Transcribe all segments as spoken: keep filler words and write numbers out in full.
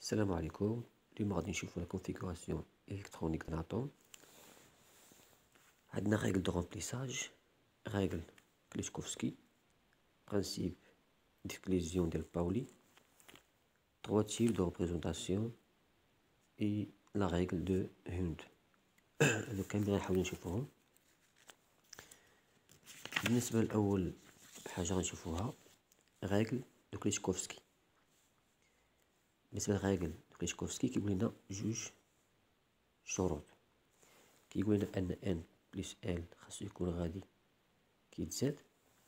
السلام عليكم. اليوم غادي نشوفو لا كونفيغوراسيون الكترونيك ديال اتوم. عندنا ريغل دو رومبليساج، ريغل كليشكوفسكي، برانسيب ديكليزيون ديال باولي، trois types de représentation et la règle de Hund. هادو كاملين غنحاولو نشوفوهم. بالنسبة لأول حاجة غنشوفوها ريغل دو كليشكوفسكي. بالنسبة لريغل دو كليشكوفسكي كيقول لنا جوج شروط. كيقول لنا أن ان بلس ال خاصو يكون غادي كيتزاد،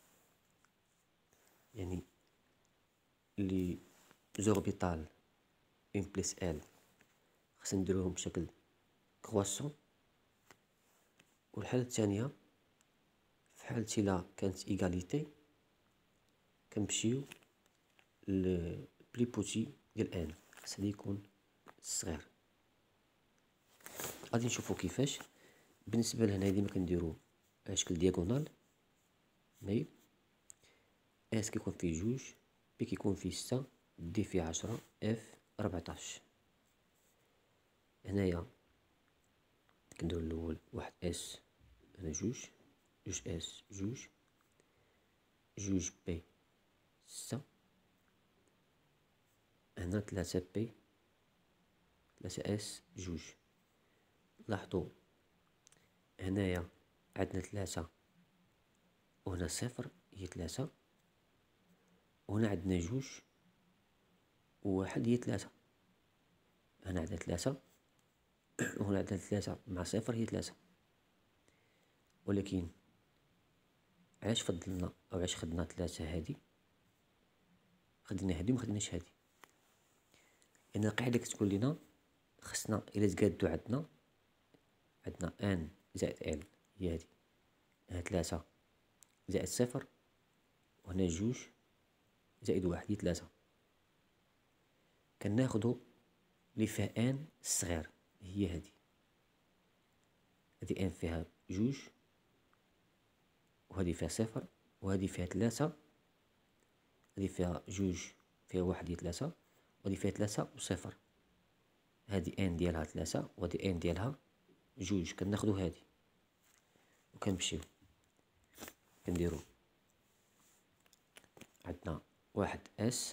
يعني لي زوربيتال ان بلس ال خاصنا نديروهم بشكل كرواسون. والحالة الثانية في حالة إلا كانت إيغاليتي كنمشيو لبلي بوتي ديال ان، خاص هادي يكون صغير. غادي نشوفو كيفاش. بالنسبة لهنا ديما كنديرو على شكل دياغونال، مايل اس كيكون فيه جوج، بي كيكون فيه ستة، دي فيه عشرة، اف ربعطاش. هنايا كنديرو الأول واحد اس، هنا جوج، جوج اس جوج، جوج بي ستة، هنا تلاتة بي، تلاتة اس جوج. لاحظوا هنايا عندنا تلاتة وهنا صفر هي تلاتة، وهنا عندنا جوج وواحد هي تلاتة. هنا عندنا تلاتة وهنا عندنا تلاتة مع صفر هي تلاتة. ولكن علاش فضلنا او علاش خدنا تلاتة هادي، خدينا هادي ومخديناش هادي؟ لأن القاعدة كتقول لنا خصنا إلا تقادو عندنا عندنا ان زائد ال هي هادي، هنا تلاتة زائد صفر، وهنا جوج زائد واحد هي تلاتة. كناخدو لي فيها ان الصغير هي هادي، هادي ان فيها جوج، وهادي فيها صفر، وهادي فيها تلاتة، هادي فيها جوج فيها واحد هي تلاتة، وهادي فيها تلاتة وصفر. هادي ان ديالها تلاتة وهادي ان ديالها جوج. كناخدو هادي وكنمشيو كنديرو عندنا واحد اس،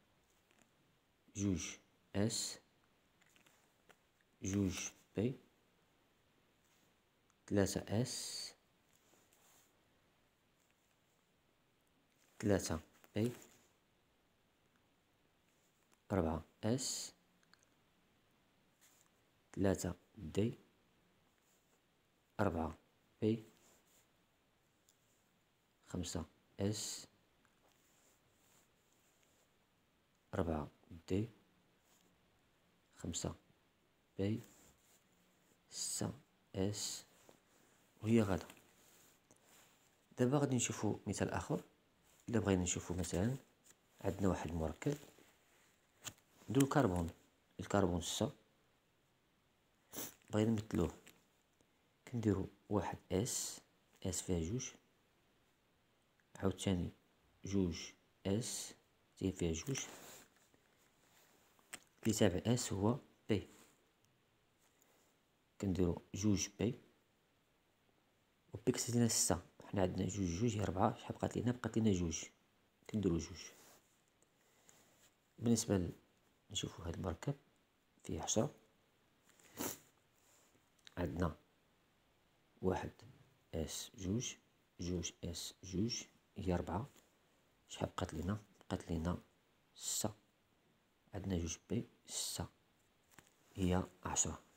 جوج اس، جوج بي، تلاتة اس، تلاتة بي، ربعة اس، تلاتة دي، أربعة بي، خمسة اس، ربعة دي، خمسة بي، ستة اس، وهي غادا. دابا غادي نشوفو مثال آخر. إلا بغينا نشوفو مثلا عندنا واحد المركب نديرو الكربون، الكربون ستة، بغينا نمثلوه كنديرو واحد اس، اس فيها جوج، عاوتاني جوج اس تي فيها جوج، اللي تابع اس هو بي، كنديرو جوج بي، و بي كتزيد لنا ستة، حنا عندنا جوج جوج هي ربعة، شحال بقات لينا؟ بقات لينا جوج، كنديرو جوج. بالنسبة ل... نشوفو هاد المركب فيه عشرة، عندنا واحد اس جوج، جوج اس جوج هي ربعة، شحال بقات لينا؟ بقات لينا ستة، عندنا جوج بي ستة هي عشرة.